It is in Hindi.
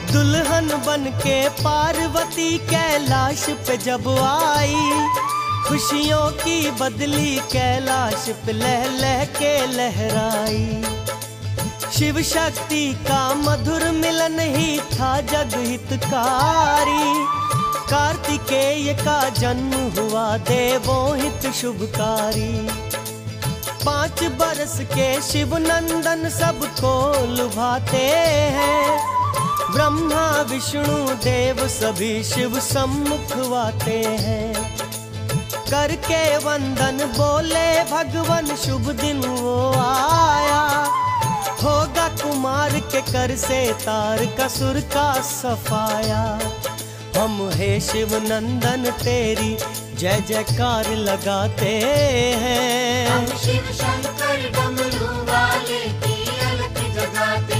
दुल्हन बन के पार्वती कैलाश पे जब आई, खुशियों की बदली कैलाश पे लह लह के लहराई। शिव शक्ति का मधुर मिलन ही था जग हितकारी, कार्तिकेय का जन्म हुआ देवों हित शुभकारी। 5 बरस के शिव नंदन सबको लुभाते हैं, ब्रह्मा विष्णु देव सभी शिव सम्मुख आते हैं। करके वंदन बोले भगवन शुभ दिन वो आया, होगा कुमार के कर से तार कसुर का सफाया। हम हे शिव नंदन तेरी जय जयकार लगाते हैं, हम शिव शंकर डमरू वाले की अलख जगाते